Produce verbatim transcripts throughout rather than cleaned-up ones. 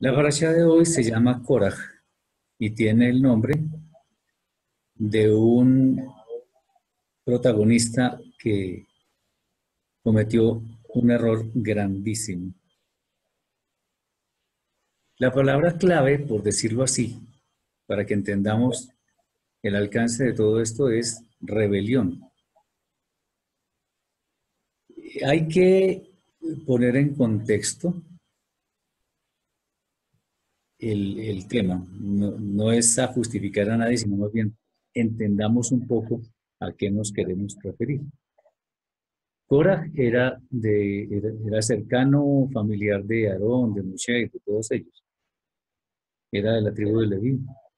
La parasha de hoy se llama Koraj y tiene el nombre de un protagonista que cometió un error grandísimo. La palabra clave, por decirlo así, para que entendamos el alcance de todo esto, es rebelión. Hay que poner en contexto el, el tema. No, no es a justificar a nadie, sino más bien entendamos un poco a qué nos queremos referir. Koraj era, de, era, era cercano, familiar de Aarón, de Moshe, de todos ellos. Era de la tribu de Leví.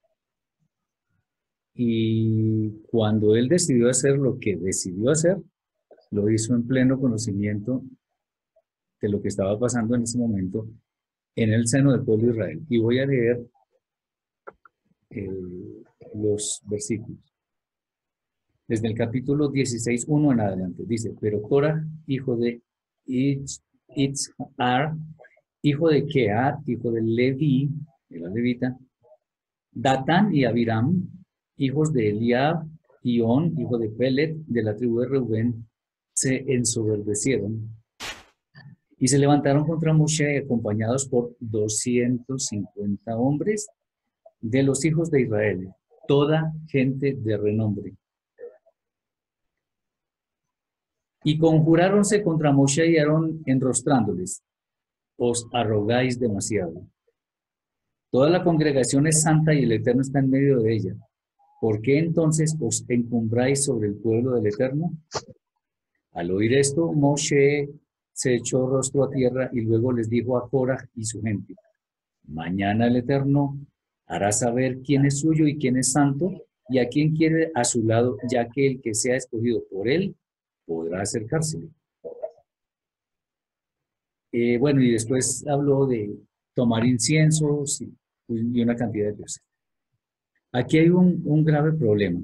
Y cuando él decidió hacer lo que decidió hacer, lo hizo en pleno conocimiento de lo que estaba pasando en ese momento en el seno del pueblo de Israel. Y voy a leer eh, los versículos. Desde el capítulo dieciséis, uno en adelante. Dice, pero Koraj, hijo de Itzhar, hijo de Keat, hijo de Leví, de la levita, Datán y Abiram, hijos de Eliab, y On, hijo de Pelet, de la tribu de Reubén, se ensoberbecieron y se levantaron contra Moshe, acompañados por doscientos cincuenta hombres de los hijos de Israel, toda gente de renombre. Y conjuráronse contra Moshe y Aarón, enrostrándoles: os arrogáis demasiado. Toda la congregación es santa y el Eterno está en medio de ella. ¿Por qué entonces os encumbráis sobre el pueblo del Eterno? Al oír esto, Moshe se echó rostro a tierra y luego les dijo a Koraj y su gente: mañana el Eterno hará saber quién es suyo y quién es santo, y a quién quiere a su lado, ya que el que sea escogido por él podrá acercársele. Eh, bueno, y después habló de tomar inciensos y, y una cantidad de cosas. Aquí hay un, un grave problema,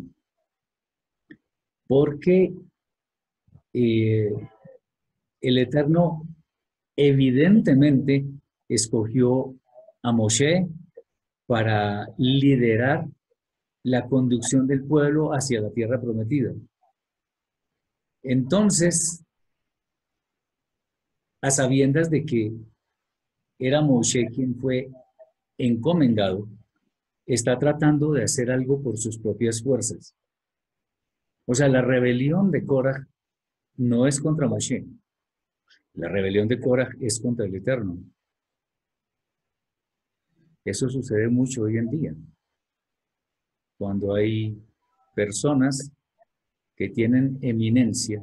porque eh, el Eterno evidentemente escogió a Moshe para liderar la conducción del pueblo hacia la tierra prometida. Entonces, a sabiendas de que era Moshe quien fue encomendado, está tratando de hacer algo por sus propias fuerzas. O sea, la rebelión de Koraj no es contra Moshe. La rebelión de Koraj es contra el Eterno. Eso sucede mucho hoy en día, cuando hay personas que tienen eminencia,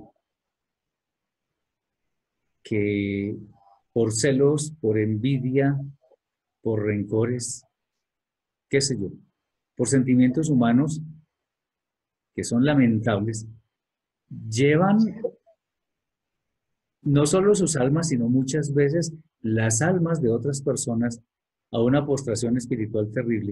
que por celos, por envidia, por rencores, qué sé yo, por sentimientos humanos que son lamentables, llevan no solo sus almas, sino muchas veces las almas de otras personas a una postración espiritual terrible.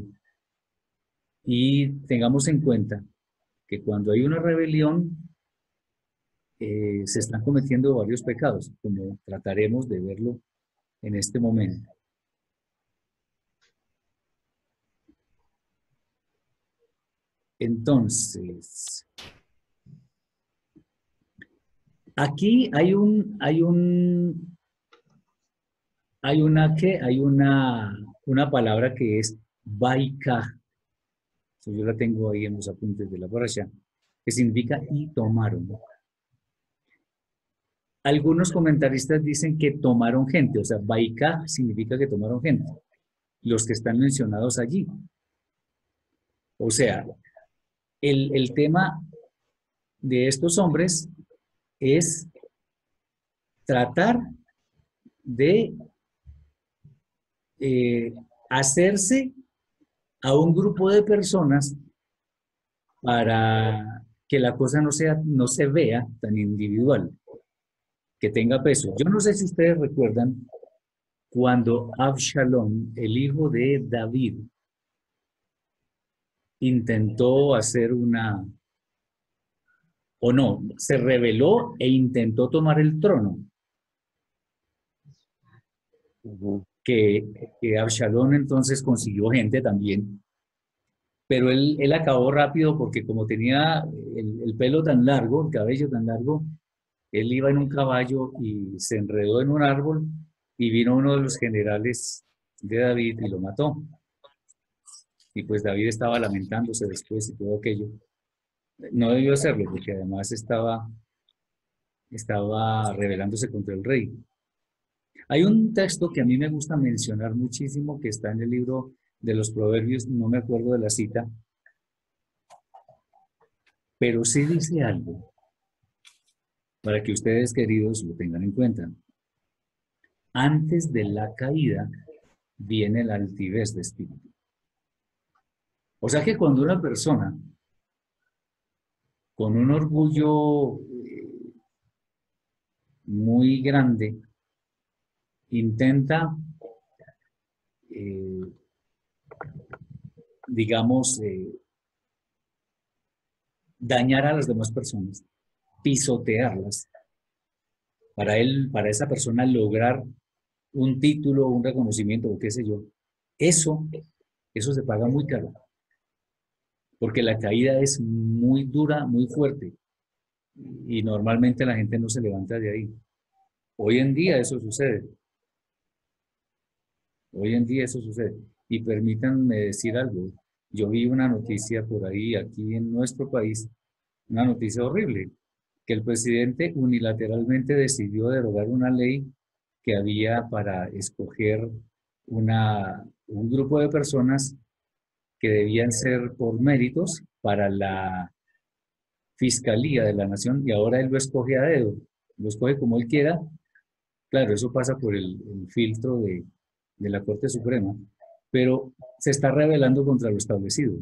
Y tengamos en cuenta que cuando hay una rebelión, eh, se están cometiendo varios pecados, como trataremos de verlo en este momento. Entonces, aquí hay un, hay un, hay una que, hay una, una palabra que es baika. Yo la tengo ahí en los apuntes de la parasha, que significa y tomaron. Algunos comentaristas dicen que tomaron gente, o sea, baika significa que tomaron gente, los que están mencionados allí. O sea, el, el tema de estos hombres es tratar de eh, hacerse a un grupo de personas para que la cosa no, sea, no se vea tan individual, que tenga peso. Yo no sé si ustedes recuerdan cuando Absalón, el hijo de David, intentó hacer una, o no, se rebeló e intentó tomar el trono. Ujú. que, que Absalón entonces consiguió gente también, pero él, él acabó rápido porque como tenía el, el pelo tan largo, el cabello tan largo, él iba en un caballo y se enredó en un árbol y vino uno de los generales de David y lo mató. Y pues David estaba lamentándose después y todo aquello. No debió hacerlo porque además estaba, estaba rebelándose contra el rey. Hay un texto que a mí me gusta mencionar muchísimo que está en el libro de los Proverbios, no me acuerdo de la cita, pero sí dice algo para que ustedes, queridos, lo tengan en cuenta. Antes de la caída viene la altivez de espíritu. O sea que cuando una persona con un orgullo eh, muy grande intenta, eh, digamos, eh, dañar a las demás personas, pisotearlas, para él, para esa persona lograr un título, un reconocimiento o qué sé yo, eso, eso se paga muy caro, porque la caída es muy dura, muy fuerte, y normalmente la gente no se levanta de ahí. Hoy en día eso sucede, hoy en día eso sucede. Y permítanme decir algo, yo vi una noticia por ahí, aquí en nuestro país, una noticia horrible, que el presidente unilateralmente decidió derogar una ley que había para escoger una, un grupo de personas que debían ser por méritos para la Fiscalía de la Nación y ahora él lo escoge a dedo, lo escoge como él quiera. Claro, eso pasa por el, el filtro de, de la Corte Suprema, pero se está rebelando contra lo establecido.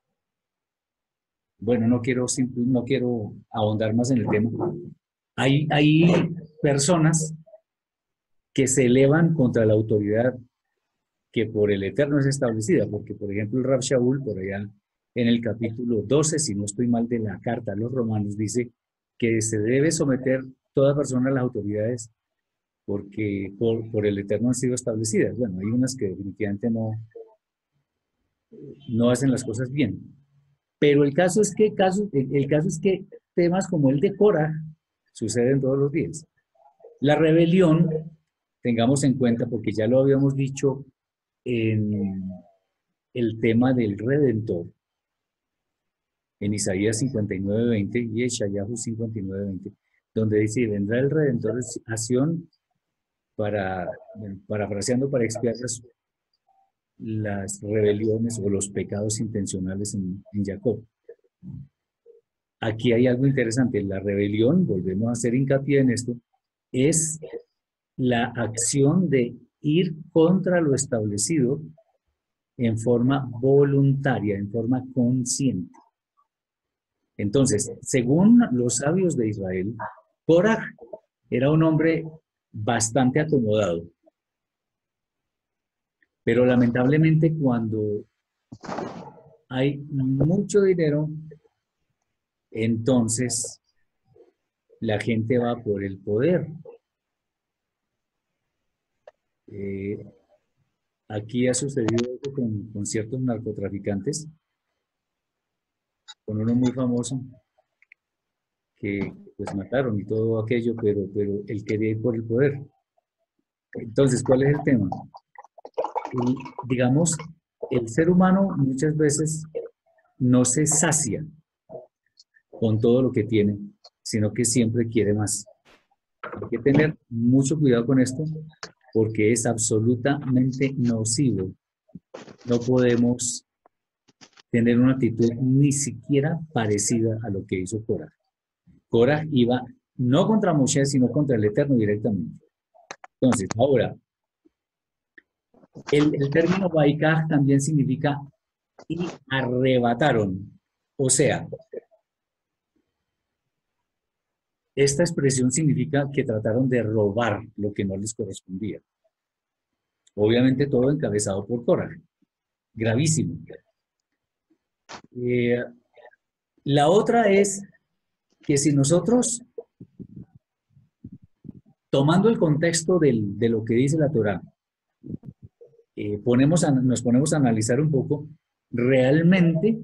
Bueno, no quiero, no quiero ahondar más en el tema. Hay, hay personas que se elevan contra la autoridad que por el Eterno es establecida, porque por ejemplo el Rab Shaul, por allá en el capítulo doce, si no estoy mal, de la carta a los romanos, dice que se debe someter toda persona a las autoridades porque por, por el Eterno han sido establecidas. Bueno, hay unas que definitivamente no, no hacen las cosas bien. Pero el caso es que, caso, el, el caso es que temas como el de Cora suceden todos los días. La rebelión, tengamos en cuenta, porque ya lo habíamos dicho en el tema del Redentor, en Isaías cincuenta y nueve veinte y Eshayahu cincuenta y nueve veinte, donde dice, vendrá el Redentor a Sion para, bueno, parafraseando, para expiar las, las rebeliones o los pecados intencionales en, en Jacob. Aquí hay algo interesante, la rebelión, volvemos a hacer hincapié en esto, es la acción de ir contra lo establecido en forma voluntaria, en forma consciente. Entonces, según los sabios de Israel, Korah era un hombre bastante acomodado, pero lamentablemente cuando hay mucho dinero, entonces la gente va por el poder. Eh, aquí ha sucedido eso con, con ciertos narcotraficantes, con uno muy famoso que pues mataron y todo aquello, pero, pero él quería ir por el poder. Entonces, ¿cuál es el tema? El, digamos, el ser humano muchas veces no se sacia con todo lo que tiene, sino que siempre quiere más. Hay que tener mucho cuidado con esto porque es absolutamente nocivo. No podemos tener una actitud ni siquiera parecida a lo que hizo Korah. Korah iba no contra Moshe, sino contra el Eterno directamente. Entonces, ahora, el, el término Baikaj también significa y arrebataron. O sea, esta expresión significa que trataron de robar lo que no les correspondía. Obviamente todo encabezado por Korah. Gravísimo. Eh, la otra es que si nosotros, tomando el contexto del, de lo que dice la Torá, eh, ponemos a, nos ponemos a analizar un poco, realmente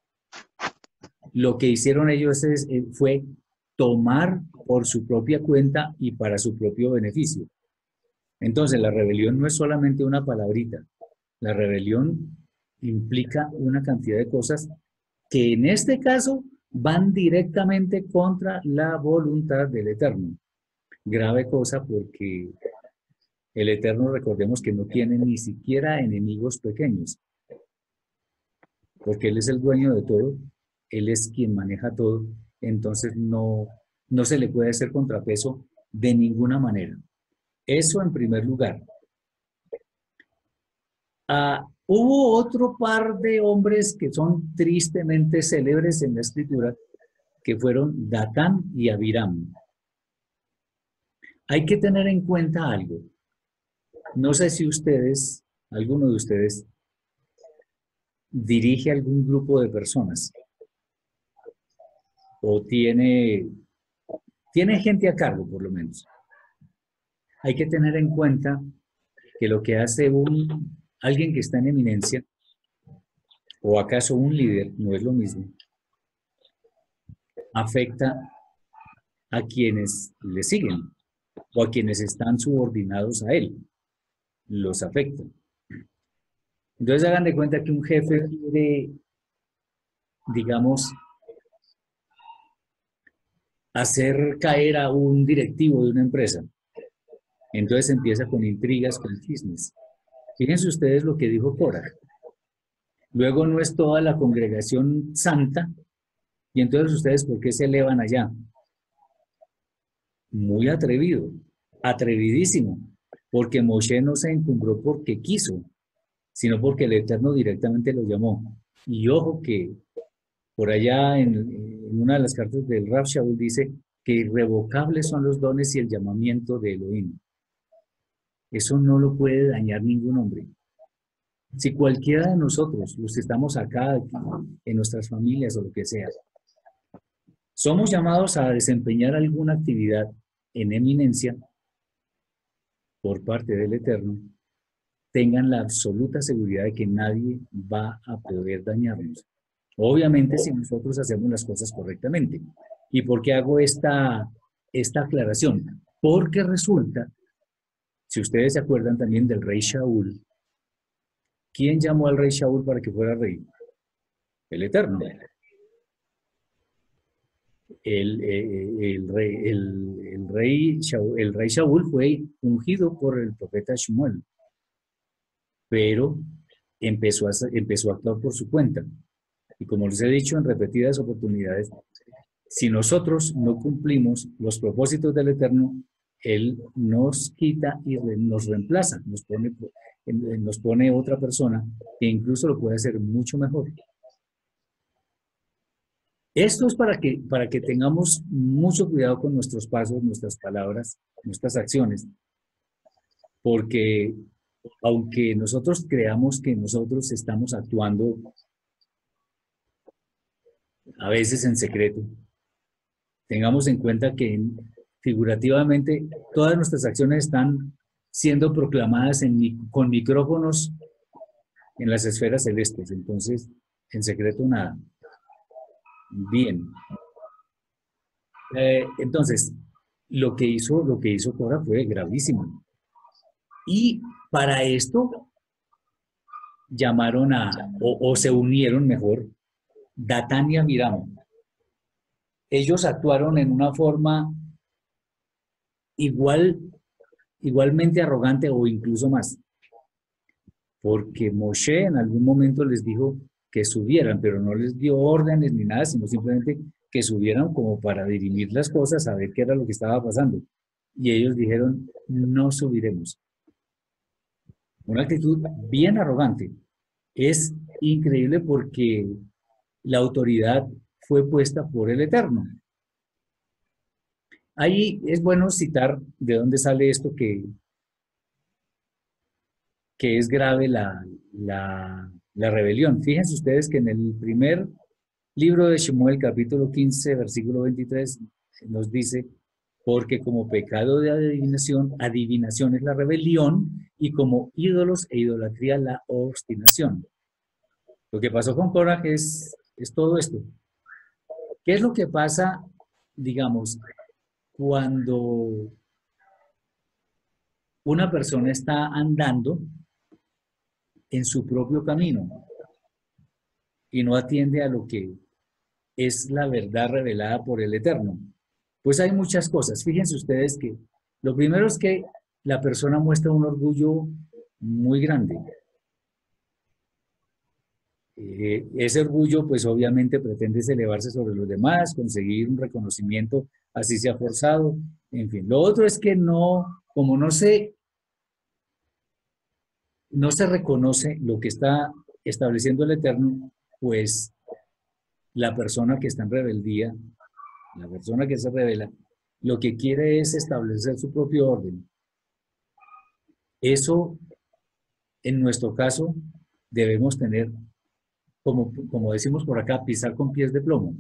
lo que hicieron ellos es, eh, fue tomar por su propia cuenta y para su propio beneficio. Entonces, la rebelión no es solamente una palabrita. La rebelión implica una cantidad de cosas que en este caso van directamente contra la voluntad del Eterno. Grave cosa porque el Eterno, recordemos que no tiene ni siquiera enemigos pequeños, porque Él es el dueño de todo, Él es quien maneja todo, entonces no, no se le puede hacer contrapeso de ninguna manera. Eso en primer lugar. Ah, hubo otro par de hombres que son tristemente célebres en la escritura, que fueron Datán y Abiram. Hay que tener en cuenta algo. No sé si ustedes, alguno de ustedes, dirige algún grupo de personas o tiene, tiene gente a cargo, por lo menos. Hay que tener en cuenta que lo que hace un, alguien que está en eminencia, o acaso un líder, no es lo mismo, afecta a quienes le siguen o a quienes están subordinados a él. Los afecta. Entonces hagan de cuenta que un jefe quiere, digamos, hacer caer a un directivo de una empresa. Entonces empieza con intrigas, con chismes. Fíjense ustedes lo que dijo Cora. Luego no es toda la congregación santa, y entonces ustedes, ¿por qué se elevan allá? Muy atrevido, atrevidísimo, porque Moshe no se encumbró porque quiso, sino porque el Eterno directamente lo llamó. Y ojo que por allá en, en una de las cartas del Rav Shaul dice que irrevocables son los dones y el llamamiento de Elohim. Eso no lo puede dañar ningún hombre. Si cualquiera de nosotros, los que estamos acá, aquí, en nuestras familias o lo que sea, somos llamados a desempeñar alguna actividad en eminencia por parte del Eterno, tengan la absoluta seguridad de que nadie va a poder dañarnos. Obviamente si nosotros hacemos las cosas correctamente. ¿Y por qué hago esta, esta aclaración? Porque resulta, si ustedes se acuerdan también del rey Shaul, ¿quién llamó al rey Shaul para que fuera rey? El Eterno. El, eh, el, rey, el, el, rey Shaul, el rey Shaul fue ungido por el profeta Shmuel, pero empezó a, empezó a actuar por su cuenta. Y como les he dicho en repetidas oportunidades, si nosotros no cumplimos los propósitos del Eterno, Él nos quita y nos reemplaza, nos pone, nos pone otra persona que incluso lo puede hacer mucho mejor. Esto es para que, para que tengamos mucho cuidado con nuestros pasos, nuestras palabras, nuestras acciones, porque aunque nosotros creamos que nosotros estamos actuando a veces en secreto, tengamos en cuenta que figurativamente todas nuestras acciones están siendo proclamadas en, con micrófonos en las esferas celestes, entonces en secreto nada. Bien. Eh, entonces, lo que hizo, lo que hizo Cora fue gravísimo. Y para esto llamaron a, o, o se unieron mejor, Datán y Abiram. Ellos actuaron en una forma igual, igualmente arrogante o incluso más. Porque Moshe en algún momento les dijo que subieran, pero no les dio órdenes ni nada, sino simplemente que subieran como para dirimir las cosas, a ver qué era lo que estaba pasando. Y ellos dijeron, no subiremos. Una actitud bien arrogante. Es increíble porque la autoridad fue puesta por el Eterno. Ahí es bueno citar de dónde sale esto que, que es grave la, la, la rebelión. Fíjense ustedes que en el primer libro de Shemuel, capítulo quince, versículo veintitrés, nos dice, porque como pecado de adivinación, adivinación es la rebelión, y como ídolos e idolatría la obstinación. Lo que pasó con Korah es, es todo esto. ¿Qué es lo que pasa, digamos, cuando una persona está andando en su propio camino y no atiende a lo que es la verdad revelada por el Eterno? Pues hay muchas cosas. Fíjense ustedes que lo primero es que la persona muestra un orgullo muy grande. Eh, ese orgullo, pues obviamente pretende elevarse sobre los demás, conseguir un reconocimiento, así sea forzado, en fin. Lo otro es que no, como no se, no se reconoce lo que está estableciendo el Eterno, pues la persona que está en rebeldía, la persona que se revela, lo que quiere es establecer su propio orden. Eso, en nuestro caso, debemos tener, como, como decimos por acá, pisar con pies de plomo.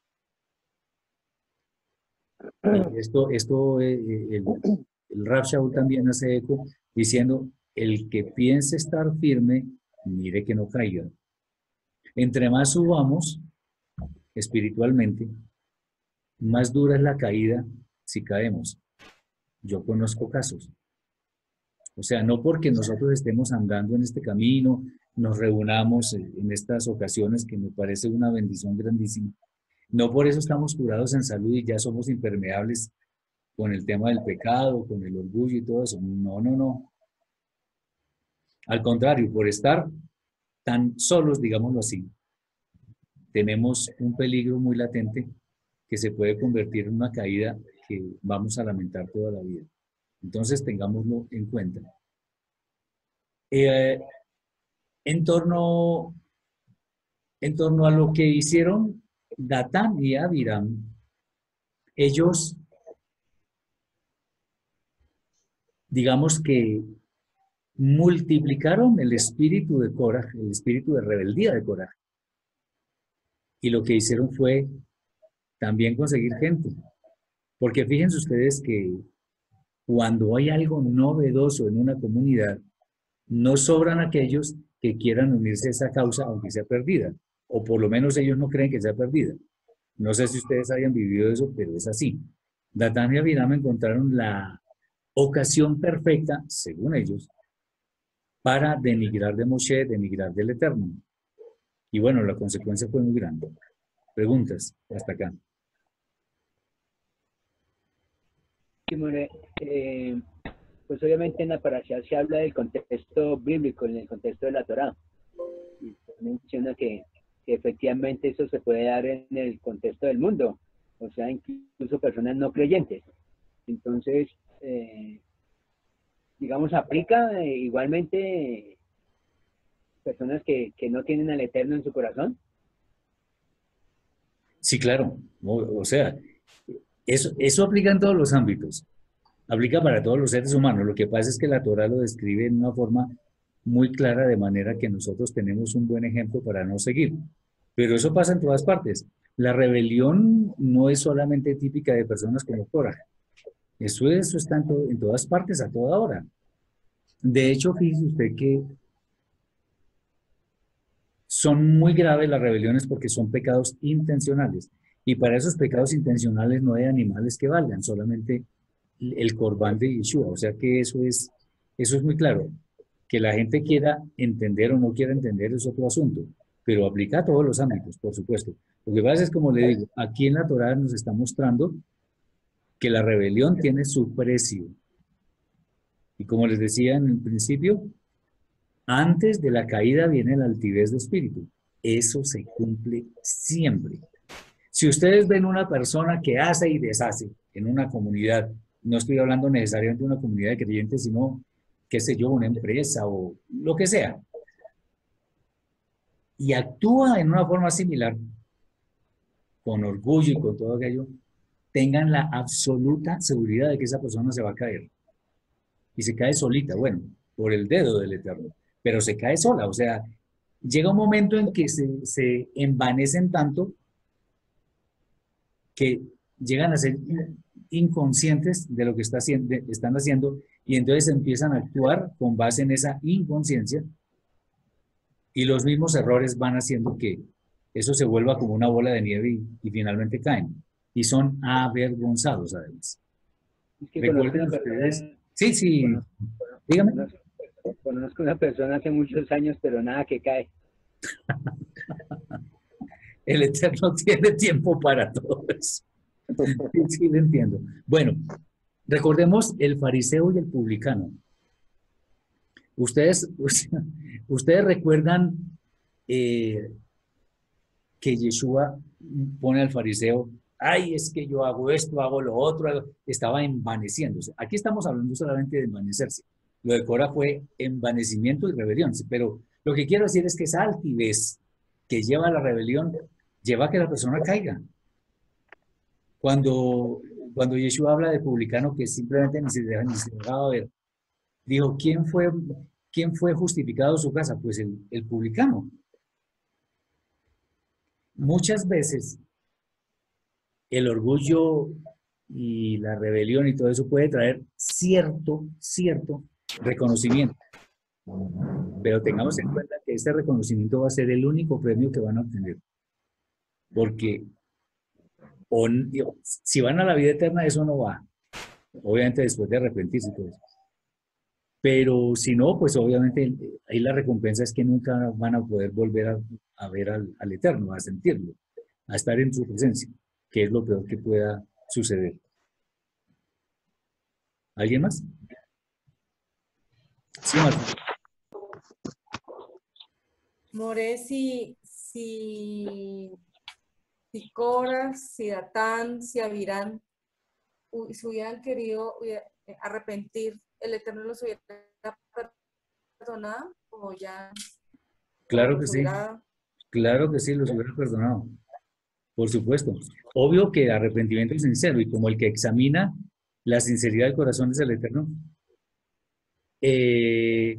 Y esto, esto eh, el, el Rav Shaul también hace eco diciendo, el que piense estar firme, mire que no caiga. Entre más subamos espiritualmente, más dura es la caída si caemos. Yo conozco casos. O sea, no porque nosotros estemos andando en este camino, nos reunamos en estas ocasiones, que me parece una bendición grandísima, no por eso estamos curados en salud y ya somos impermeables con el tema del pecado, con el orgullo y todo eso. No, no, no. Al contrario, por estar tan solos, digámoslo así, tenemos un peligro muy latente que se puede convertir en una caída que vamos a lamentar toda la vida. Entonces, tengámoslo en cuenta. Eh, en torno, en torno a lo que hicieron Datán y Abiram, ellos, digamos que multiplicaron el espíritu de Korah, el espíritu de rebeldía de Korah. Y lo que hicieron fue también conseguir gente. Porque fíjense ustedes que cuando hay algo novedoso en una comunidad, no sobran aquellos que quieran unirse a esa causa, aunque sea perdida. O por lo menos ellos no creen que sea perdida. No sé si ustedes hayan vivido eso, pero es así. Datán y Abiram encontraron la ocasión perfecta, según ellos, para denigrar de Moshe, denigrar del Eterno. Y bueno, la consecuencia fue muy grande. Preguntas hasta acá. Eh, pues obviamente en la parasha se habla del contexto bíblico, en el contexto de la Torá. Y menciona que, que efectivamente eso se puede dar en el contexto del mundo, o sea, incluso personas no creyentes. Entonces, eh, digamos, aplica eh, igualmente personas que, que no tienen al Eterno en su corazón. Sí, claro. O, o sea, eso, eso aplica en todos los ámbitos. Aplica para todos los seres humanos. Lo que pasa es que la Torah lo describe en una forma muy clara, de manera que nosotros tenemos un buen ejemplo para no seguir. Pero eso pasa en todas partes. La rebelión no es solamente típica de personas como Korah. Eso, eso está en, to, en todas partes, a toda hora. De hecho, fíjese usted que son muy graves las rebeliones porque son pecados intencionales. Y para esos pecados intencionales no hay animales que valgan, solamente el corbán de Yeshua. O sea que eso es, eso es muy claro. Que la gente quiera entender o no quiera entender es otro asunto, pero aplica a todos los ámbitos, por supuesto. Lo que pasa es, como le digo, aquí en la Torá nos está mostrando que la rebelión tiene su precio. Y como les decía en el principio, antes de la caída viene la altivez de espíritu. Eso se cumple siempre. Si ustedes ven una persona que hace y deshace en una comunidad, no estoy hablando necesariamente de una comunidad de creyentes, sino, qué sé yo, una empresa o lo que sea, y actúa en una forma similar, con orgullo y con todo aquello, tengan la absoluta seguridad de que esa persona se va a caer. Y se cae solita, bueno, por el dedo del Eterno, pero se cae sola. O sea, llega un momento en que se, se envanecen tanto que llegan a ser inconscientes de lo que está haciendo, están haciendo, y entonces empiezan a actuar con base en esa inconsciencia, y los mismos errores van haciendo que eso se vuelva como una bola de nieve y, y finalmente caen. Y son avergonzados, además. Es que Recuerden conozco una ustedes. persona, Sí, sí, conozco, dígame. conozco, conozco una persona hace muchos años, pero nada que cae. El Eterno tiene tiempo para todo eso. Sí, sí, lo entiendo. Bueno, recordemos el fariseo y el publicano. Ustedes, ustedes recuerdan eh, que Yeshua pone al fariseo, ay, es que yo hago esto, hago lo otro, hago-". Estaba envaneciéndose. Aquí estamos hablando solamente de envanecerse. Lo de Cora fue envanecimiento y rebelión, pero lo que quiero decir es que esa altivez que lleva a la rebelión lleva a que la persona caiga. Cuando, cuando Yeshua habla de publicano que simplemente ni se, deja, ni se dejaba ver, dijo, ¿quién fue, quién fue justificado en su casa? Pues el, el publicano. Muchas veces el orgullo y la rebelión y todo eso puede traer cierto, cierto reconocimiento. Pero tengamos en cuenta que este reconocimiento va a ser el único premio que van a obtener. Porque o, si van a la vida eterna, eso no va. Obviamente después de arrepentirse y todo eso. Pero si no, pues obviamente ahí la recompensa es que nunca van a poder volver a, a ver al, al Eterno, a sentirlo, a estar en su presencia, que es lo peor que pueda suceder. ¿Alguien más? Sí, Martín. More, si, si, si Cora, si Datán, si Abirán se hubieran querido arrepentir, ¿el Eterno los hubiera perdonado? ¿O ya? Claro que sí. Claro que sí, los hubiera perdonado. Por supuesto. Obvio que arrepentimiento es sincero, y como el que examina la sinceridad del corazón es el Eterno, eh,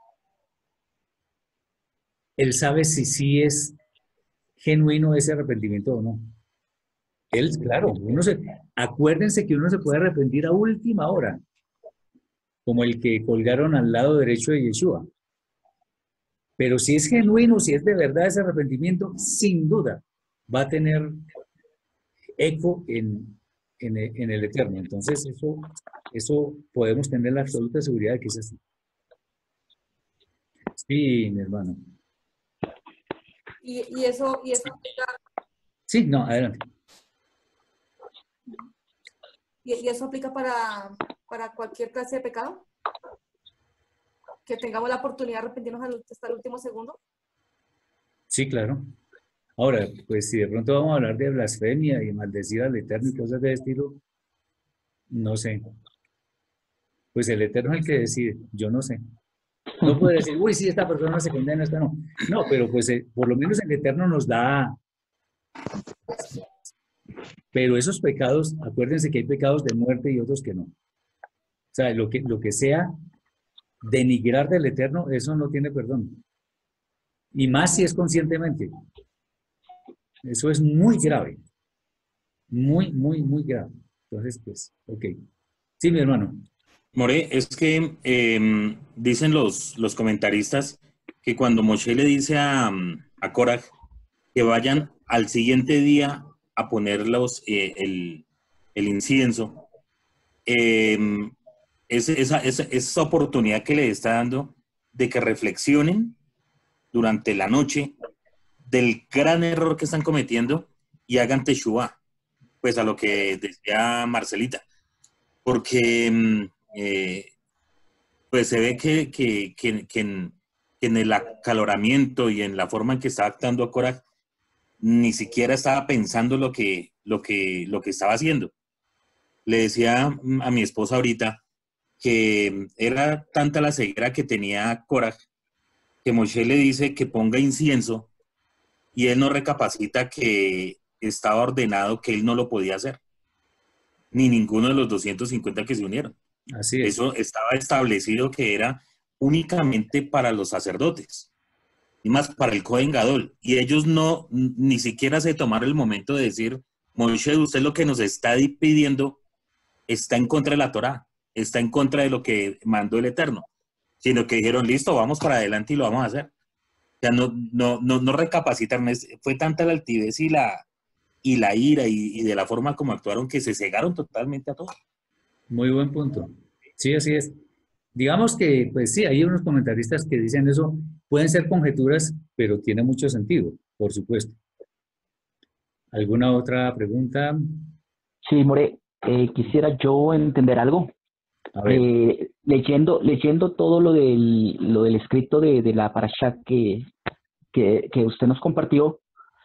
él sabe si sí es genuino ese arrepentimiento o no. Él, claro, uno se, acuérdense que uno se puede arrepentir a última hora, como el que colgaron al lado derecho de Yeshua. Pero si es genuino, si es de verdad ese arrepentimiento, sin duda va a tener eco en, en, en el Eterno. Entonces, eso, eso podemos tener la absoluta seguridad de que es así. Sí, mi hermano. Y, y eso, y eso aplica, Sí, no, adelante. y, y eso aplica para, para cualquier clase de pecado, que tengamos la oportunidad de arrepentirnos hasta el último segundo. Sí, claro. Ahora, pues si de pronto vamos a hablar de blasfemia y maldecir al Eterno y cosas de ese estilo, no sé. Pues el Eterno es el que decide, yo no sé. No puede decir, uy, sí, esta persona se condena, esta no. No, pero pues eh, por lo menos el Eterno nos da. Pero esos pecados, acuérdense que hay pecados de muerte y otros que no. O sea, lo que, lo que sea denigrar del Eterno, eso no tiene perdón. Y más si es conscientemente. Eso es muy grave. Muy, muy, muy grave. Entonces, pues, ok. Sí, mi hermano. More, es que eh, dicen los, los comentaristas que cuando Moshe le dice a, a Korah que vayan al siguiente día a ponerlos eh, el, el incienso, eh, es, esa, esa, esa oportunidad que le está dando de que reflexionen durante la noche del gran error que están cometiendo y hagan teshuva, pues a lo que decía Marcelita, porque eh, pues se ve que, que, que, que, en, que en el acaloramiento y en la forma en que estaba actuando a Korah ni siquiera estaba pensando lo que, lo que, lo que estaba haciendo. Le decía a mi esposa ahorita que era tanta la ceguera que tenía Korah que Moshe le dice que ponga incienso y él no recapacita que estaba ordenado que él no lo podía hacer, ni ninguno de los doscientos cincuenta que se unieron. Así es. Eso estaba establecido que era únicamente para los sacerdotes y más para el Kohen Gadol. Y ellos no, ni siquiera se tomaron el momento de decir, Moshe, usted lo que nos está pidiendo está en contra de la Torá, está en contra de lo que mandó el Eterno, sino que dijeron, listo, vamos para adelante y lo vamos a hacer. O sea, no, no, no, no recapacitaron, fue tanta la altivez y la, y la ira y, y de la forma como actuaron que se cegaron totalmente a todo. Muy buen punto. Sí, así es. Digamos que, pues sí, hay unos comentaristas que dicen eso, pueden ser conjeturas, pero tiene mucho sentido, por supuesto. ¿Alguna otra pregunta? Sí, More, eh, quisiera yo entender algo. A ver. Eh, leyendo, leyendo todo lo del, lo del escrito de, de la parashá que, que, que usted nos compartió,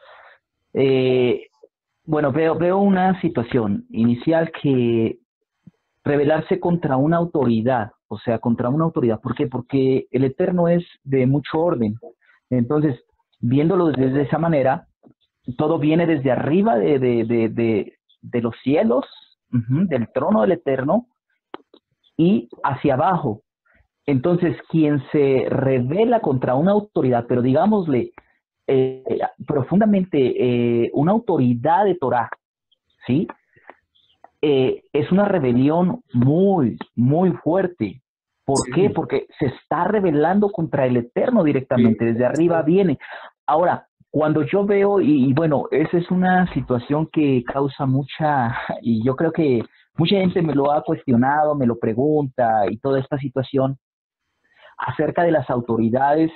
eh, bueno, veo, veo una situación inicial que rebelarse contra una autoridad, o sea, contra una autoridad. ¿Por qué? Porque el Eterno es de mucho orden. Entonces, viéndolo desde esa manera, todo viene desde arriba de, de, de, de, de los cielos, uh-huh, del trono del Eterno, y hacia abajo. Entonces, quien se rebela contra una autoridad, pero digámosle eh, profundamente eh, una autoridad de Torah, ¿sí? Eh, es una rebelión muy, muy fuerte. ¿Por Sí. qué? Porque se está rebelando contra el Eterno directamente, Sí. desde arriba viene. Ahora, cuando yo veo, y, y bueno, esa es una situación que causa mucha, y yo creo que mucha gente me lo ha cuestionado, me lo pregunta, y toda esta situación acerca de las autoridades,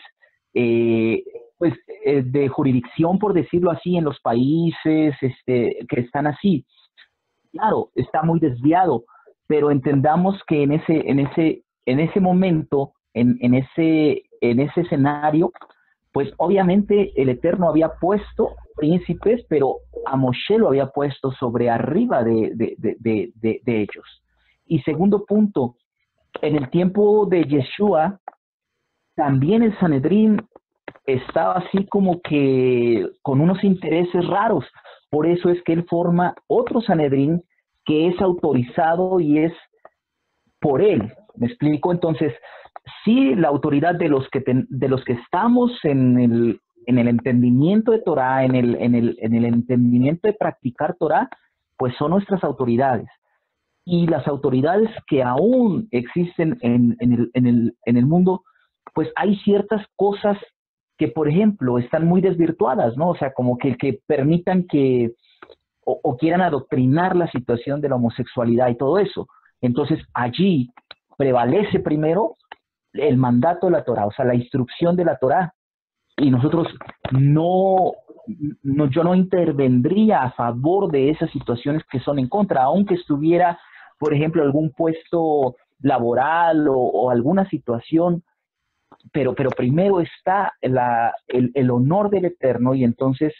eh, pues, eh, de jurisdicción, por decirlo así, en los países este, que están así. Claro, está muy desviado, pero entendamos que en ese, en ese, en ese momento, en, en, ese, en ese escenario, pues obviamente el Eterno había puesto príncipes, pero a Moshe lo había puesto sobre arriba de, de, de, de, de, de ellos. Y segundo punto, en el tiempo de Yeshua, también el Sanedrín estaba así como que con unos intereses raros. Por eso es que él forma otro Sanedrín que es autorizado y es por él. ¿Me explico? Entonces, sí, la autoridad de los que, ten, de los que estamos en el, en el entendimiento de Torah, en el, en, el, en el entendimiento de practicar Torah, pues son nuestras autoridades. Y las autoridades que aún existen en, en, el, en, el, en el mundo, pues hay ciertas cosas que, por ejemplo, están muy desvirtuadas, ¿no? O sea, como que, que permitan que, o, o quieran adoctrinar la situación de la homosexualidad y todo eso. Entonces, allí prevalece primero el mandato de la Torah, o sea, la instrucción de la Torah. Y nosotros no, no, yo no intervendría a favor de esas situaciones que son en contra, aunque estuviera, por ejemplo, algún puesto laboral o, o alguna situación, pero, pero primero está la, el, el honor del Eterno y entonces,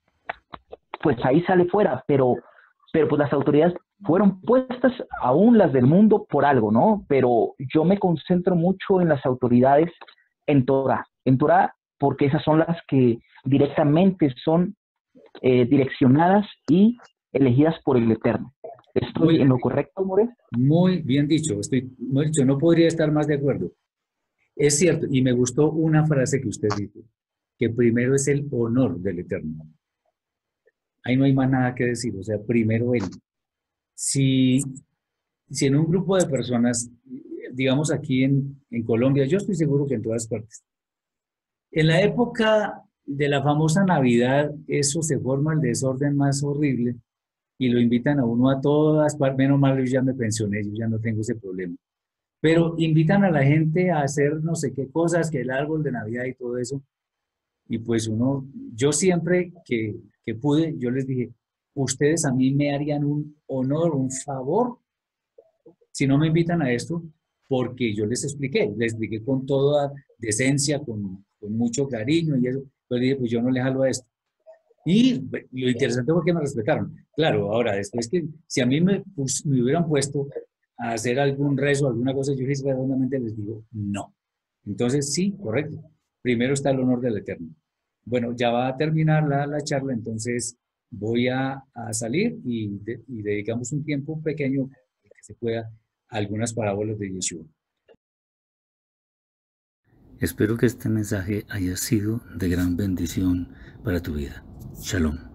pues ahí sale fuera, pero, pero pues las autoridades fueron puestas, aún las del mundo, por algo, ¿no? Pero yo me concentro mucho en las autoridades en Torah, en Torah, porque esas son las que directamente son eh, direccionadas y elegidas por el Eterno. ¿Estoy Muy en lo correcto, More? Muy bien dicho, estoy, muy dicho, no podría estar más de acuerdo. Es cierto, y me gustó una frase que usted dijo, que primero es el honor del Eterno. Ahí no hay más nada que decir, o sea, primero él. Si, si en un grupo de personas, digamos aquí en, en Colombia, yo estoy seguro que en todas partes, en la época de la famosa Navidad, eso se forma el desorden más horrible y lo invitan a uno a todas partes, menos mal yo ya me pensioné, yo ya no tengo ese problema. Pero invitan a la gente a hacer no sé qué cosas, que el árbol de Navidad y todo eso. Y pues uno, yo siempre que, que pude, yo les dije, ustedes a mí me harían un honor, un favor, si no me invitan a esto, porque yo les expliqué, les expliqué con toda decencia, con, con mucho cariño y eso. Pues dije, pues yo no les jalo a esto. Y lo interesante fue que me respetaron. Claro, ahora, después que si a mí me, pues, me hubieran puesto a hacer algún rezo, alguna cosa, yo redondamente les digo no. Entonces, sí, correcto. Primero está el honor del Eterno. Bueno, ya va a terminar la, la charla, entonces voy a, a salir y, de, y dedicamos un tiempo pequeño que se pueda a algunas parábolas de Yeshua. Espero que este mensaje haya sido de gran bendición para tu vida. Shalom.